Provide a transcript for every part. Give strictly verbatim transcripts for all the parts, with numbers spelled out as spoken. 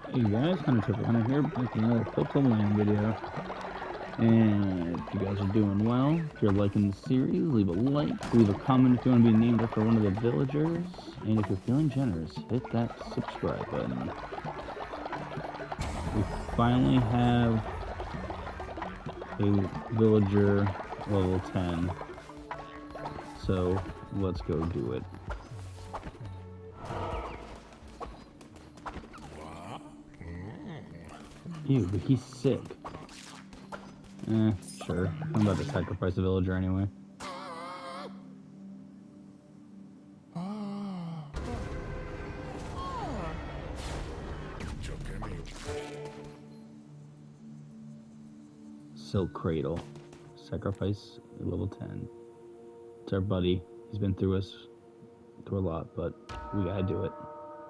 Hey guys, Hunter Triple Hunter here, back with another Pixel Land video. And if you guys are doing well, if you're liking the series, leave a like, leave a comment if you want to be named after one of the villagers, and if you're feeling generous, hit that subscribe button. We finally have a villager level ten, so let's go do it. Ew, but he's sick. Eh, sure. I'm about to sacrifice a villager anyway. Silk Cradle. Sacrifice level ten. It's our buddy. He's been through us through a lot, but we gotta do it.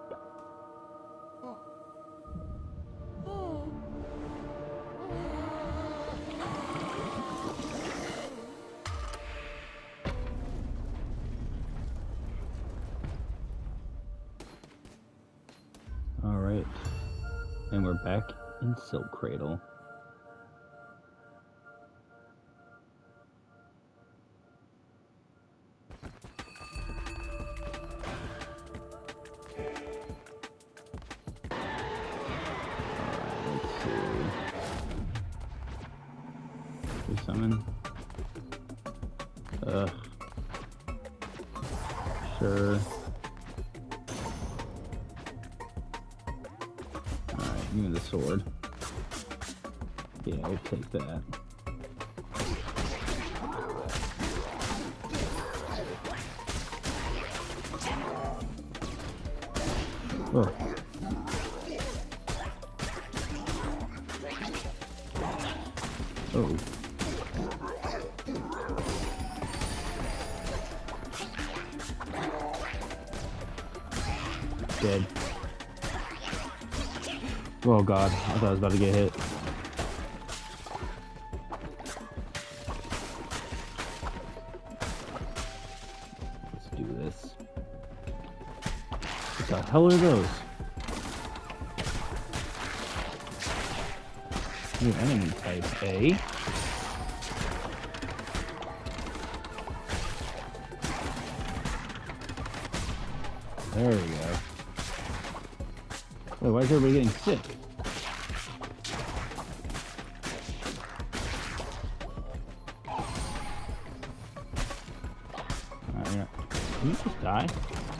Alright. And we're back in Silk Cradle. Summon. Ugh. Sure. Alright, give me the sword. Yeah, we'll take that. Oh. Oh. Dead. Oh god, I thought I was about to get hit. Let's do this. What the hell are those? New enemy type, eh? There we go. Wait, why is everybody getting sick? Alright, yeah. Can you just die?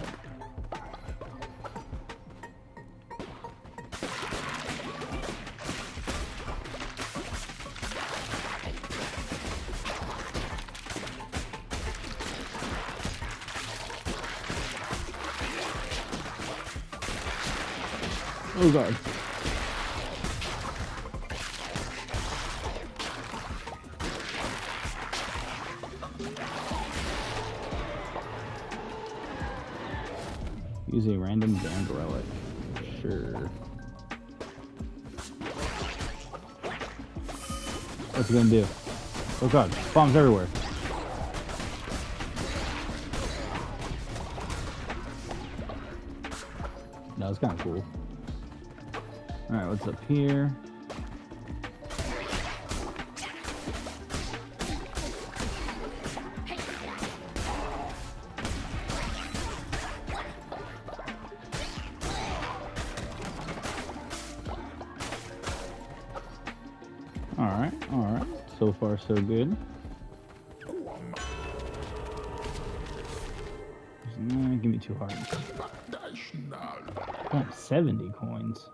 Oh god. Use a random banned relic. Sure. What's it gonna do? Oh god, bombs everywhere. No, it's kind of cool. Alright, what's up here? Alright, alright. So far, so good. Nah, give me two hearts. Oh, seventy coins.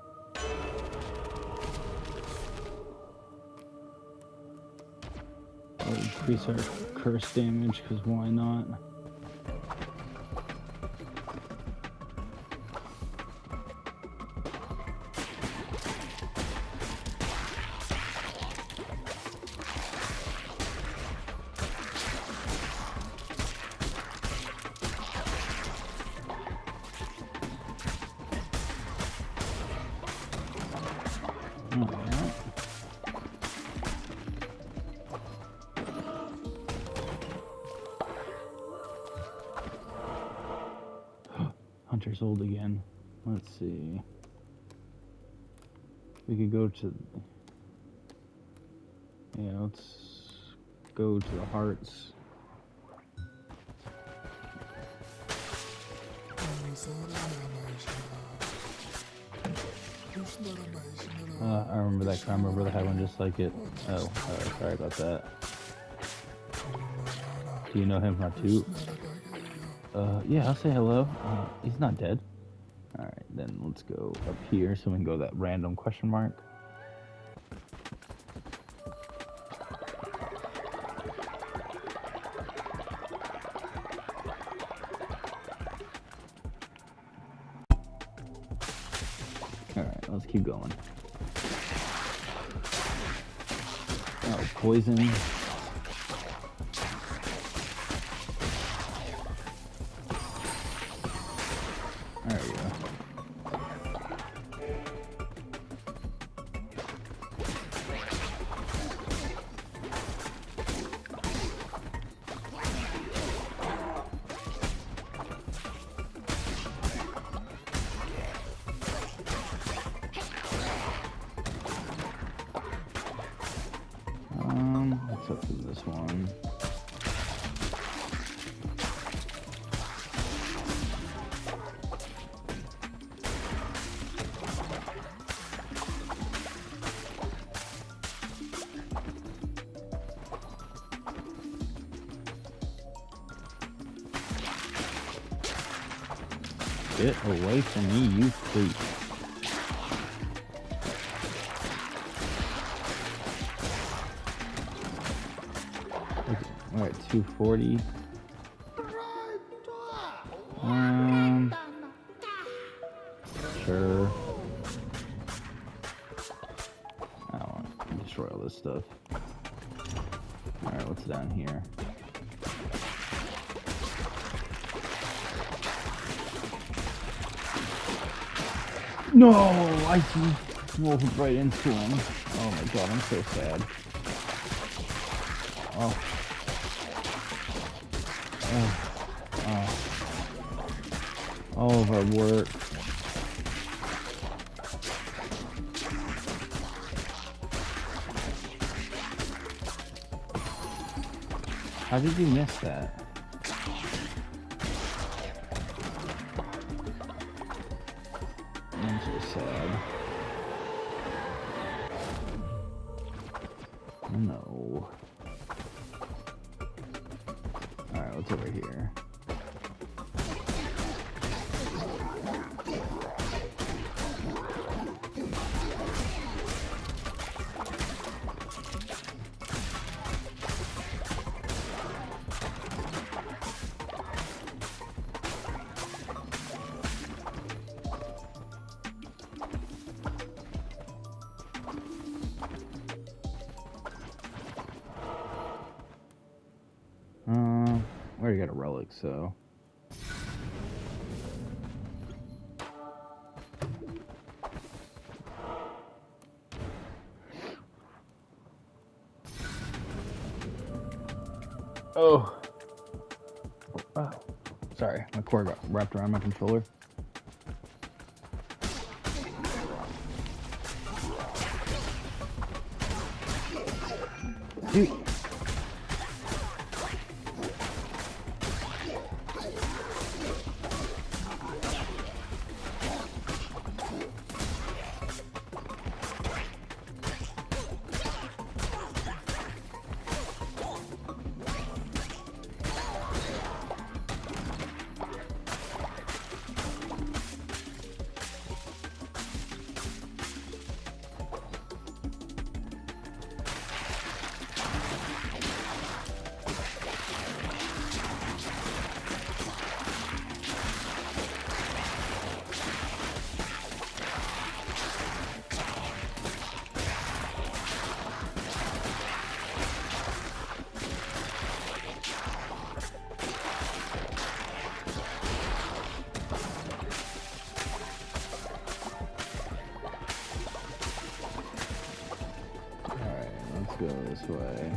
I'll increase our curse damage, because why not? Alright. Hunter's old again. Let's see. We could go to... Yeah, let's go to the hearts. Uh, I remember that crime brother had one just like it. Oh, uh, sorry about that. Do you know him from Toot? Uh, yeah, I'll say hello. Uh, he's not dead. Alright, then let's go up here so we can go that random question mark. Alright, let's keep going. Oh, poison. There we go. Um, what's up with this one? Get away from me, you creep. Okay, alright, two forty. Um, sure. I don't want to destroy all this stuff. Alright, what's down here? No, I rolled right into him. Oh my god, I'm so sad. Oh. Oh. Oh. All of our work. How did you miss that? I'm so sad. No. Alright, what's over here? Uh, we already got a relic, so. Oh. Oh. Sorry, my cord got wrapped around my controller. Dude. Go this way.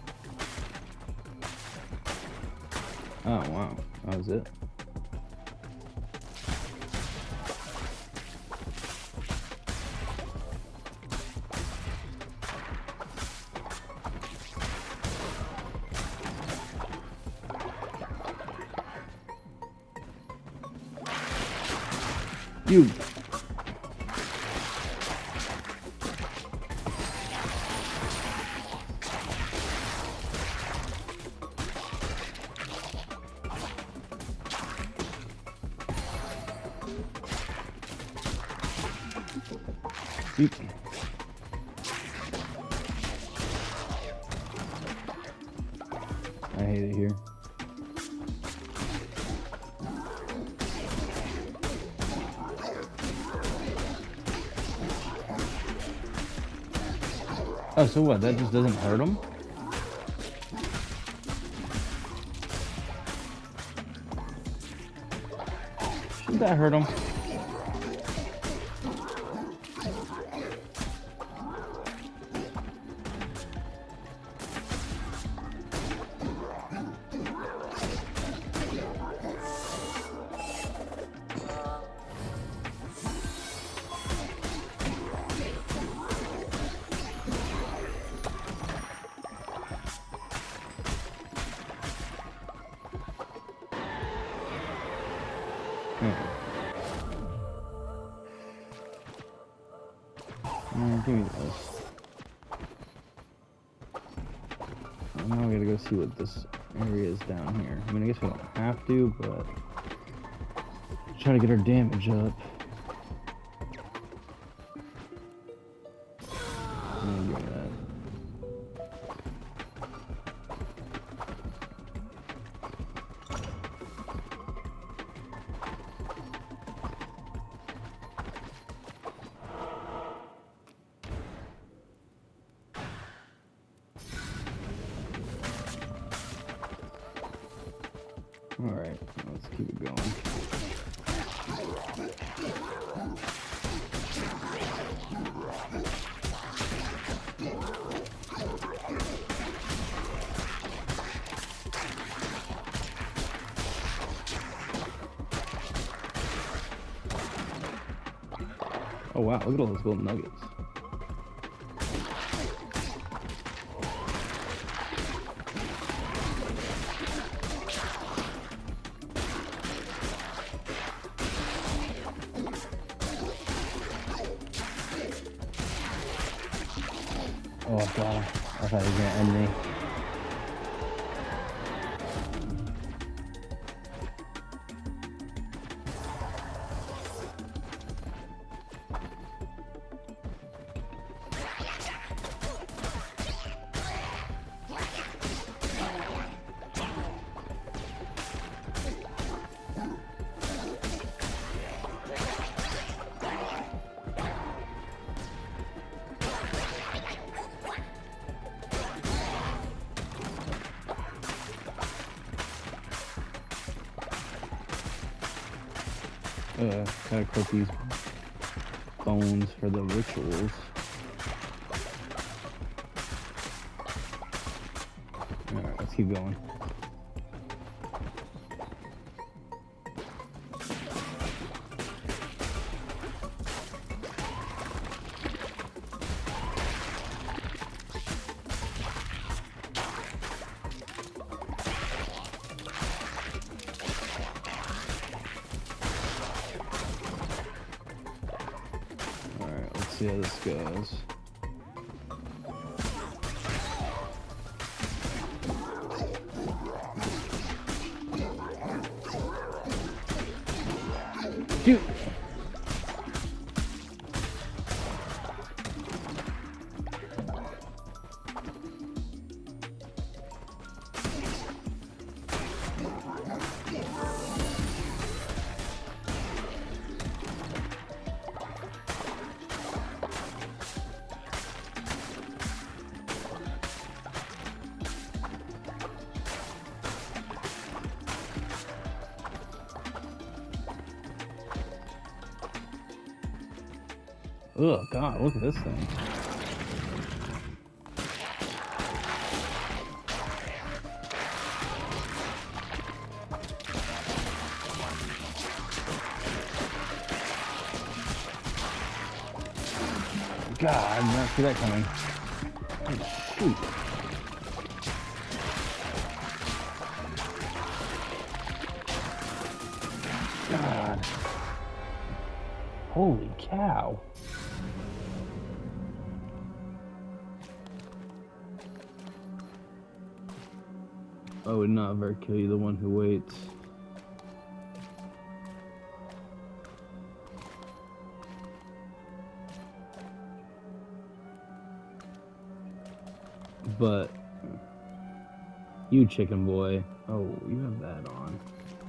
Oh wow, that was it. You. Eek. I hate it here. Oh, so what? That just doesn't hurt him? Shouldn't that hurt him? Mm, give me this. Now we gotta go see what this area is down here. I mean, I guess we don't have to, but try to get our damage up. Mm, give me that. Alright, let's keep it going. Oh wow, look at all those gold nuggets. Oh god, I thought he was gonna end me. Uh, gotta cook these bones for the rituals. Alright, let's keep going. See how this goes. Shoot! Oh god, look at this thing. God, I did not see that coming. Oh, shoot. God. Holy cow. I would not ever kill you, the one who waits. But you chicken boy. Oh, you have that on.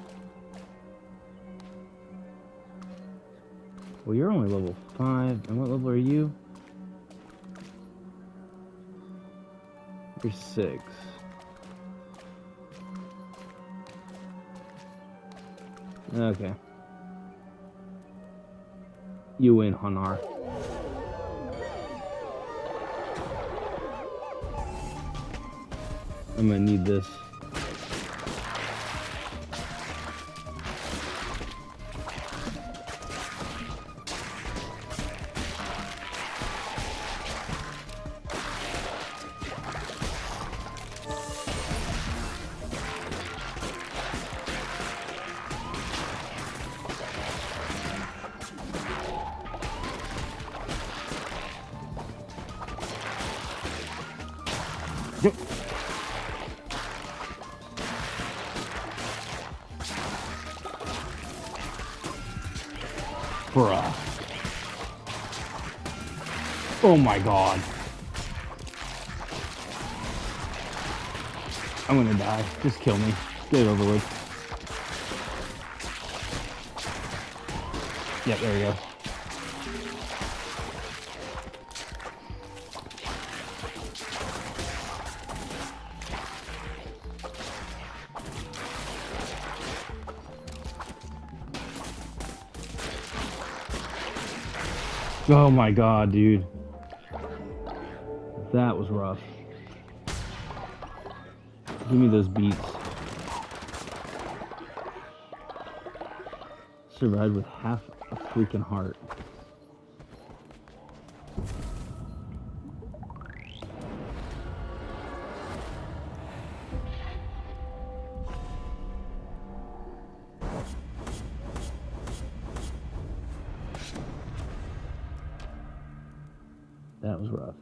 Well, you're only level five. And what level are you? You're six. Okay. You win, Hanar. I'm gonna need this. Yep. Bruh. Oh my god. I'm gonna die. Just kill me. Get it over with. Yep, there we go. Oh my god, dude. That was rough. Give me those beats. Survived with half a freaking heart. That was rough.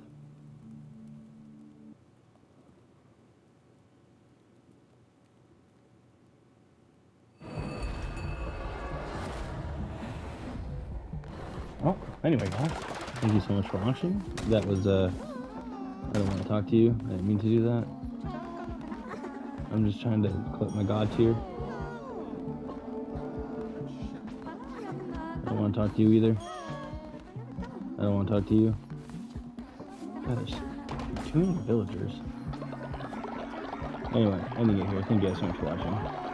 Well, anyway, guys, thank you so much for watching. That was, uh, I don't want to talk to you. I didn't mean to do that. I'm just trying to collect my god tier. I don't want to talk to you either. I don't want to talk to you. God, there's too many villagers. Anyway, ending it here. Thank you guys so much for watching.